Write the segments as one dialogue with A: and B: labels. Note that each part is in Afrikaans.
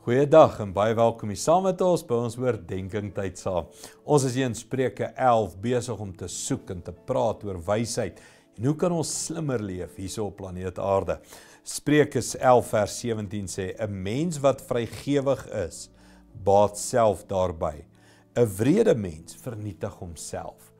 A: Goeiedag en baie welkom hier saam met ons by ons oordenking tyd saam. Ons is hier in Spreuke 11 besig om te soek en te praat oor wysheid en hoe kan ons slimmer leef hierso op planeet Aarde. Spreuke 11 vers 17 sê: 'n mens wat vrygewig is, baat self daarby. 'n wrede mens vernietig homself.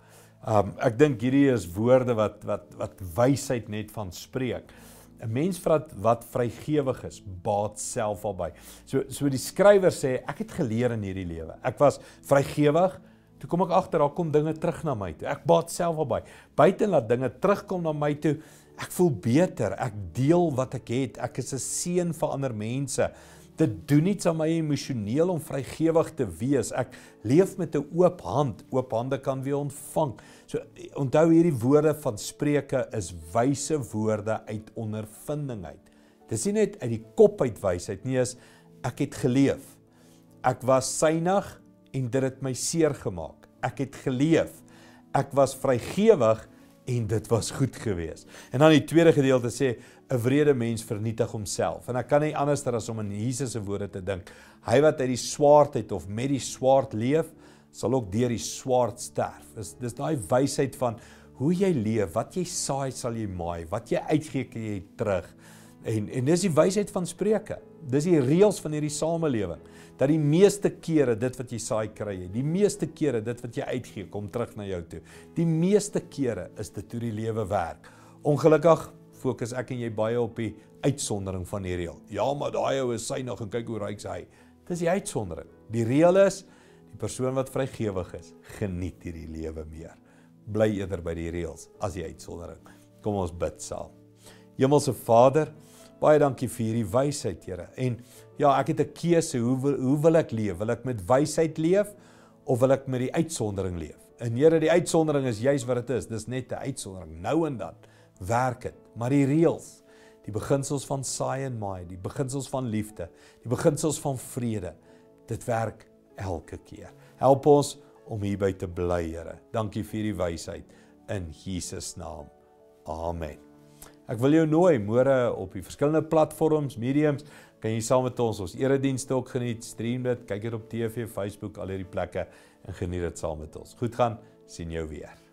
A: Ek dink hierdie is woorde wat wysheid net van spreek. 'n mens wat vrygewig is, baat self albei. So die skrywer sê, ek het geleer in hierdie lewe. Ek was vrygewig, toe kom ek agter, daar kom dinge terug na my toe. Ek baat self albei. Buite laat dinge terugkom na my toe, ek voel beter, ek deel wat ek het, ek is 'n seën vir ander mense. Dit doen iets aan my emosioneel om vrygewig te wees. Ek leef met 'n oop hand. Oop hande kan weer ontvang. So onthou hierdie woorde van Spreuke is wyse woorde uit ondervinding uit. Dis nie net uit die kop uit wysheid nie, is ek het geleef. Ek was synig en dit het my seer gemaak. Ek het geleef. Ek was vrygewig en dit was goed geweest. En dan die tweede gedeelte sê, 'n wrede mens vernietig homself. En ek kan nie anders as om in Jesus se woorde te dink. Hy wat uit die swaard uit of met die swaard leef, sal ook deur die swaard sterf. Dis daai wysheid van hoe jy leef, wat jy saai sal jy maai, wat jy uitgee kan jy terug. En dis die wysheid van Spreuke. Dis die reëls van hierdie samelewing. Dat die meeste kere dit wat jy saai kry jy. Die meeste kere dit wat jy uitgee kom terug na jou toe. Die meeste kere is dit hoe die lewe werk. Ongelukkig fokus ek en jy baie op die uitsondering van die reël. Ja, maar daai ou is synig en kyk hoe ryk hy. Dis die uitsondering. Die reël is, die persoon wat vrygewig is, geniet hierdie lewe meer. Bly eerder by die reëls as die uitsondering. Kom ons bid saam. Hemelse Vader, baie dankie vir hierdie wysheid, Here. En ja, ek het 'n keuse, hoe wil ek leef? Wil ek met wysheid leef of wil ek met die uitsondering leef? En Here, die uitsondering is juis wat dit is. Dis net 'n uitsondering. Nou en dan werk dit. Maar die reëls, die beginsels van saai en maai, die beginsels van liefde, die beginsels van vrede, dit werk elke keer. Help ons om hierby te bly, Here. Dankie vir die wysheid in Jesus naam. Amen. Ek wil jou nooi, môre op die verskillende platforms, mediums, kan jy saam met ons eredienste ook geniet, stream dit, kyk dit op TV, Facebook, al hierdie plekke en geniet dit saam met ons. Goed gaan, sien jou weer.